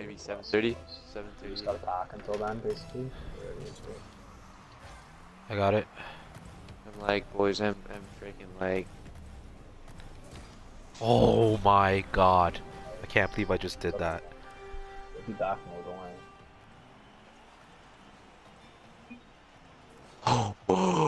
maybe 7:30. You just 7:30. gotta talk until then, basically. I got it. I'm like, boys, I'm freaking like. Oh my god. I can't believe I just did that. We'll be back more, don't worry. Oh,